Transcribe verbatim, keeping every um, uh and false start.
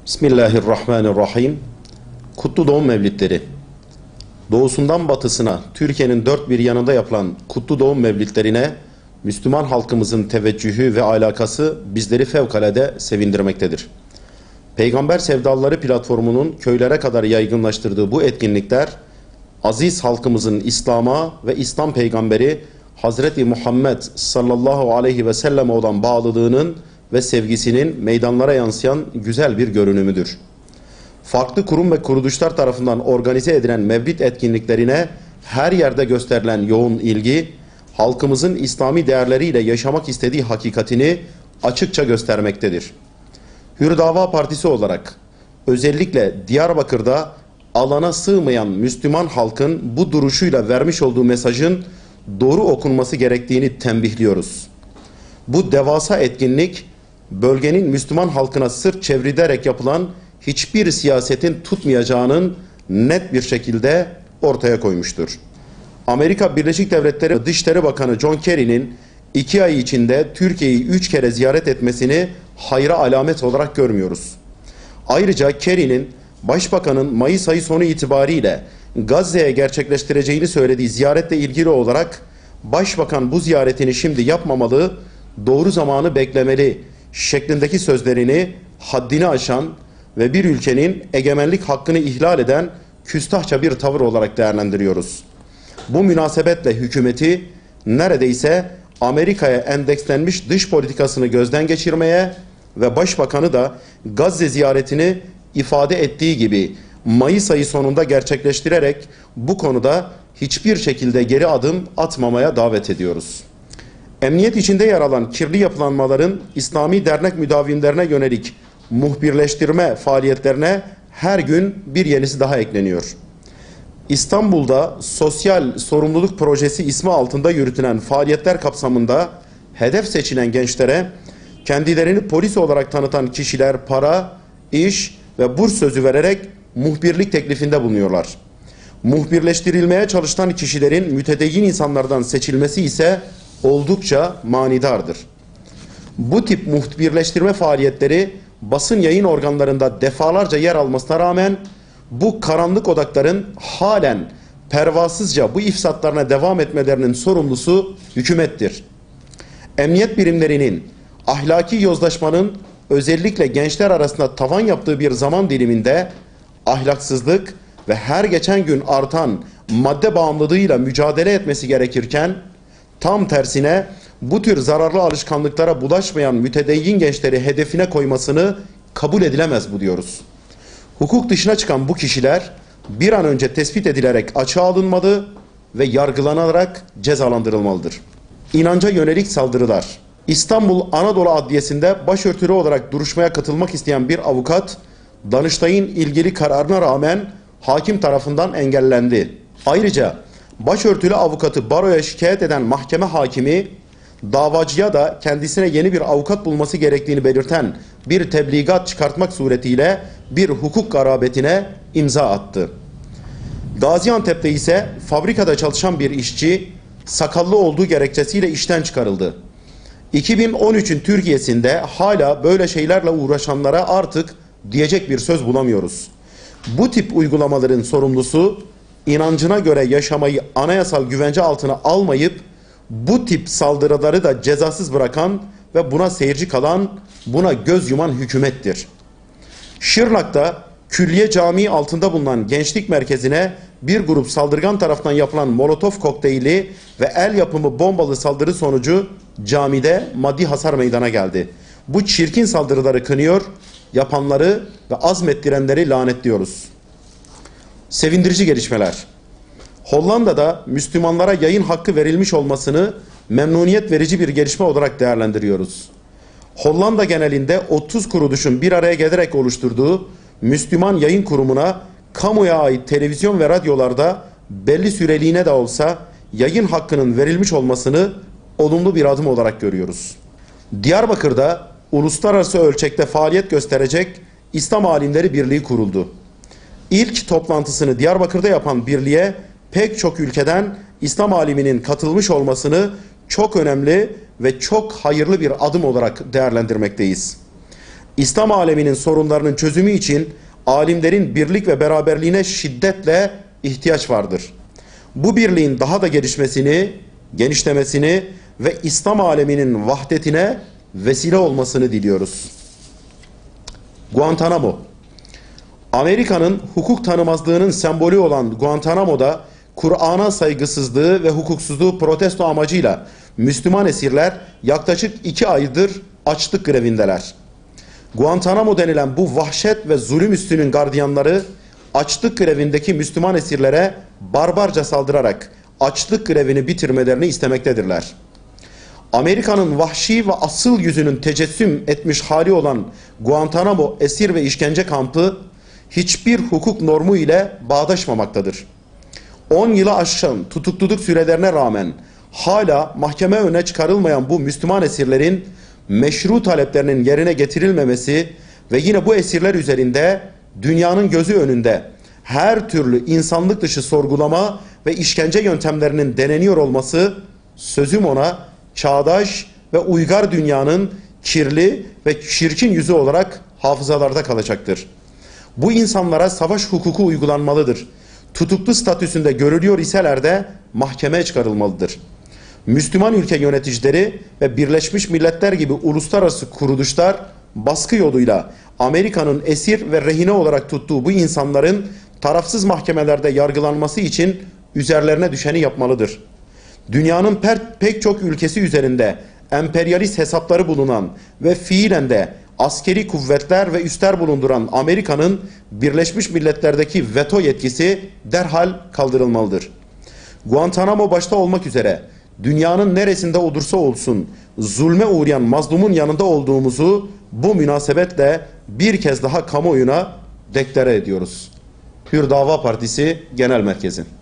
Bismillahirrahmanirrahim. Kutlu Doğum Mevlidleri. Doğusundan batısına Türkiye'nin dört bir yanında yapılan Kutlu Doğum Mevlidlerine Müslüman halkımızın teveccühü ve alakası bizleri fevkalade sevindirmektedir. Peygamber Sevdalıları platformunun köylere kadar yaygınlaştırdığı bu etkinlikler, aziz halkımızın İslam'a ve İslam peygamberi Hazreti Muhammed sallallahu aleyhi ve selleme olan bağlılığının ve sevgisinin meydanlara yansıyan güzel bir görünümüdür. Farklı kurum ve kuruluşlar tarafından organize edilen mevlid etkinliklerine her yerde gösterilen yoğun ilgi, halkımızın İslami değerleriyle yaşamak istediği hakikatini açıkça göstermektedir. Hürdava Partisi olarak özellikle Diyarbakır'da alana sığmayan Müslüman halkın bu duruşuyla vermiş olduğu mesajın doğru okunması gerektiğini tembihliyoruz. Bu devasa etkinlik bölgenin Müslüman halkına sırt çevrilerek yapılan hiçbir siyasetin tutmayacağının net bir şekilde ortaya koymuştur. Amerika Birleşik Devletleri Dışişleri Bakanı John Kerry'nin iki ay içinde Türkiye'yi üç kere ziyaret etmesini hayra alamet olarak görmüyoruz. Ayrıca Kerry'nin Başbakanın Mayıs ayı sonu itibariyle Gazze'ye gerçekleştireceğini söylediği ziyaretle ilgili olarak Başbakan bu ziyaretini şimdi yapmamalı, doğru zamanı beklemeli şeklindeki sözlerini haddini aşan ve bir ülkenin egemenlik hakkını ihlal eden küstahça bir tavır olarak değerlendiriyoruz. Bu münasebetle hükümeti neredeyse Amerika'ya endekslenmiş dış politikasını gözden geçirmeye ve Başbakanı da Gazze ziyaretini ifade ettiği gibi Mayıs ayı sonunda gerçekleştirerek bu konuda hiçbir şekilde geri adım atmamaya davet ediyoruz. Emniyet içinde yer alan kirli yapılanmaların İslami dernek müdavimlerine yönelik muhbirleştirme faaliyetlerine her gün bir yenisi daha ekleniyor. İstanbul'da Sosyal Sorumluluk Projesi ismi altında yürütülen faaliyetler kapsamında hedef seçilen gençlere kendilerini polis olarak tanıtan kişiler para, iş ve burs sözü vererek muhbirlik teklifinde bulunuyorlar. Muhbirleştirilmeye çalışılan kişilerin mütedeyyin insanlardan seçilmesi ise oldukça manidardır. Bu tip muhbirleştirme faaliyetleri basın yayın organlarında defalarca yer almasına rağmen bu karanlık odakların halen pervasızca bu ifsatlarına devam etmelerinin sorumlusu hükümettir. Emniyet birimlerinin ahlaki yozlaşmanın özellikle gençler arasında tavan yaptığı bir zaman diliminde ahlaksızlık ve her geçen gün artan madde bağımlılığıyla mücadele etmesi gerekirken tam tersine bu tür zararlı alışkanlıklara bulaşmayan mütedeyyin gençleri hedefine koymasını kabul edilemez bu diyoruz. Hukuk dışına çıkan bu kişiler bir an önce tespit edilerek açığa alınmalı ve yargılanarak cezalandırılmalıdır. İnanca yönelik saldırılar. İstanbul Anadolu Adliyesi'nde başörtülü olarak duruşmaya katılmak isteyen bir avukat, Danıştay'ın ilgili kararına rağmen hakim tarafından engellendi. Ayrıca başörtülü avukatı baroya şikayet eden mahkeme hakimi, davacıya da kendisine yeni bir avukat bulması gerektiğini belirten bir tebligat çıkartmak suretiyle bir hukuk garabetine imza attı. Gaziantep'te ise fabrikada çalışan bir işçi sakallı olduğu gerekçesiyle işten çıkarıldı. iki bin on üçün Türkiye'sinde hala böyle şeylerle uğraşanlara artık diyecek bir söz bulamıyoruz. Bu tip uygulamaların sorumlusu inancına göre yaşamayı anayasal güvence altına almayıp bu tip saldırıları da cezasız bırakan ve buna seyirci kalan, buna göz yuman hükümettir. Şırnak'ta Külliye Camii altında bulunan gençlik merkezine bir grup saldırgan tarafından yapılan molotof kokteyli ve el yapımı bombalı saldırı sonucu camide maddi hasar meydana geldi. Bu çirkin saldırıları kınıyor, yapanları ve azmettirenleri lanetliyoruz. Sevindirici gelişmeler. Hollanda'da Müslümanlara yayın hakkı verilmiş olmasını memnuniyet verici bir gelişme olarak değerlendiriyoruz. Hollanda genelinde otuz kuruluşun bir araya gelerek oluşturduğu Müslüman Yayın Kurumu'na kamuya ait televizyon ve radyolarda belli süreliğine de olsa yayın hakkının verilmiş olmasını olumlu bir adım olarak görüyoruz. Diyarbakır'da uluslararası ölçekte faaliyet gösterecek İslam Alimleri Birliği kuruldu. İlk toplantısını Diyarbakır'da yapan birliğe pek çok ülkeden İslam aliminin katılmış olmasını çok önemli ve çok hayırlı bir adım olarak değerlendirmekteyiz. İslam aleminin sorunlarının çözümü için alimlerin birlik ve beraberliğine şiddetle ihtiyaç vardır. Bu birliğin daha da gelişmesini, genişlemesini ve İslam aleminin vahdetine vesile olmasını diliyoruz. Guantanamo. Amerika'nın hukuk tanımazlığının sembolü olan Guantanamo'da Kur'an'a saygısızlığı ve hukuksuzluğu protesto amacıyla Müslüman esirler yaklaşık iki aydır açlık grevindeler. Guantanamo denilen bu vahşet ve zulüm üstünün gardiyanları açlık grevindeki Müslüman esirlere barbarca saldırarak açlık grevini bitirmelerini istemektedirler. Amerika'nın vahşi ve asıl yüzünün tecessüm etmiş hali olan Guantanamo esir ve işkence kampı hiçbir hukuk normu ile bağdaşmamaktadır. on yılı aşkın tutukluluk sürelerine rağmen hala mahkeme önüne çıkarılmayan bu Müslüman esirlerin meşru taleplerinin yerine getirilmemesi ve yine bu esirler üzerinde dünyanın gözü önünde her türlü insanlık dışı sorgulama ve işkence yöntemlerinin deneniyor olması sözüm ona çağdaş ve uygar dünyanın kirli ve çirkin yüzü olarak hafızalarda kalacaktır. Bu insanlara savaş hukuku uygulanmalıdır. Tutuklu statüsünde görülüyor iseler de mahkemeye çıkarılmalıdır. Müslüman ülke yöneticileri ve Birleşmiş Milletler gibi uluslararası kuruluşlar baskı yoluyla Amerika'nın esir ve rehine olarak tuttuğu bu insanların tarafsız mahkemelerde yargılanması için üzerlerine düşeni yapmalıdır. Dünyanın pek çok ülkesi üzerinde emperyalist hesapları bulunan ve fiilen de askeri kuvvetler ve üsler bulunduran Amerika'nın Birleşmiş Milletler'deki veto yetkisi derhal kaldırılmalıdır. Guantanamo başta olmak üzere dünyanın neresinde olursa olsun zulme uğrayan mazlumun yanında olduğumuzu bu münasebetle bir kez daha kamuoyuna deklare ediyoruz. Hür Dava Partisi Genel Merkezi.